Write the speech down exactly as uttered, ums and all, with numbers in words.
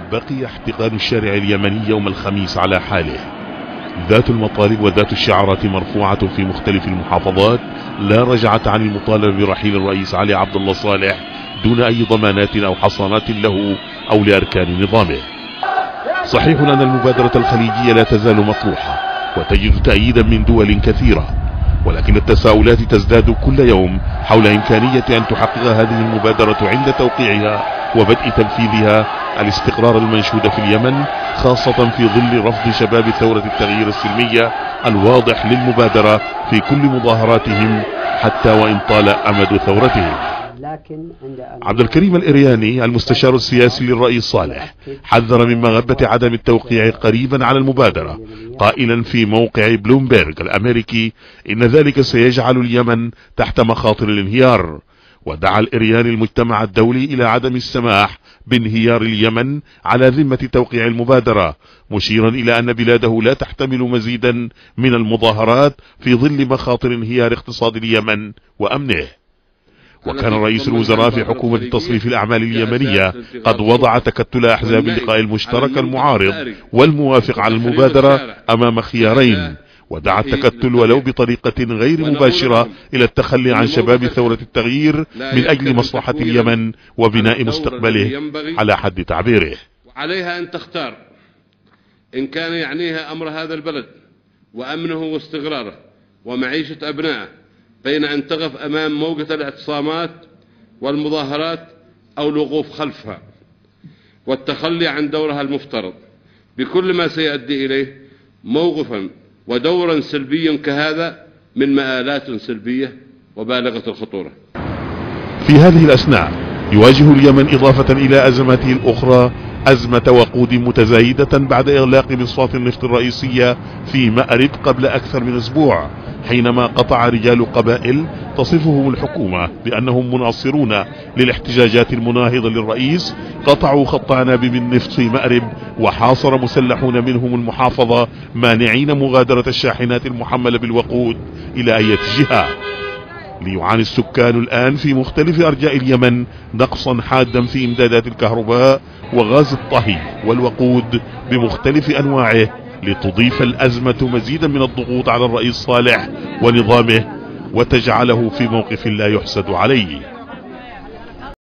بقي احتقان الشارع اليمني يوم الخميس على حاله، ذات المطالب وذات الشعارات مرفوعة في مختلف المحافظات، لا رجعة عن المطالبة برحيل الرئيس علي عبد الله صالح دون أي ضمانات أو حصانات له أو لأركان نظامه. صحيح أن المبادرة الخليجية لا تزال مطروحة وتجد تأييدا من دول كثيرة، ولكن التساؤلات تزداد كل يوم حول إمكانية أن تحقق هذه المبادرة عند توقيعها وبدء تنفيذها الاستقرار المنشود في اليمن، خاصة في ظل رفض شباب ثورة التغيير السلمية الواضح للمبادرة في كل مظاهراتهم حتى وإن طال أمد ثورتهم. عبد الكريم الإرياني المستشار السياسي للرئيس صالح حذر من مغبة عدم التوقيع قريبا على المبادرة، قائلا في موقع بلومبيرغ الأمريكي إن ذلك سيجعل اليمن تحت مخاطر الانهيار. ودعا الإرياني المجتمع الدولي إلى عدم السماح بانهيار اليمن على ذمة توقيع المبادرة، مشيرا إلى أن بلاده لا تحتمل مزيدا من المظاهرات في ظل مخاطر انهيار اقتصاد اليمن وأمنه. وكان رئيس الوزراء في حكومة تصريف الأعمال اليمنية قد وضع تكتل أحزاب اللقاء المشترك المعارض والموافق على المبادرة أمام خيارين، ودعا التكتل ولو بطريقة غير مباشرة إلى التخلي عن شباب ثورة التغيير من أجل مصلحة اليمن وبناء مستقبله على حد تعبيره. عليها أن تختار إن كان يعنيها أمر هذا البلد وأمنه واستقراره ومعيشة أبنائه بين أن تقف أمام موجة الاعتصامات والمظاهرات أو الوقوف خلفها والتخلي عن دورها المفترض بكل ما سيؤدي إليه موقفا ودورا سلبيا كهذا من مآلات سلبية وبالغة الخطورة. في هذه الأثناء يواجه اليمن إضافة إلى أزماته الأخرى أزمة وقود متزايدة بعد إغلاق مصفاة النفط الرئيسية في مأرب قبل أكثر من أسبوع، حينما قطع رجال قبائل تصفهم الحكومة بأنهم مناصرون للاحتجاجات المناهضة للرئيس قطعوا خط عنابب النفط في مأرب، وحاصر مسلحون منهم المحافظة مانعين مغادرة الشاحنات المحملة بالوقود إلى أي جهة. ليعاني السكان الآن في مختلف أرجاء اليمن نقصا حادا في إمدادات الكهرباء وغاز الطهي والوقود بمختلف أنواعه، لتضيف الأزمة مزيدا من الضغوط على الرئيس صالح ونظامه وتجعله في موقف لا يحسد عليه.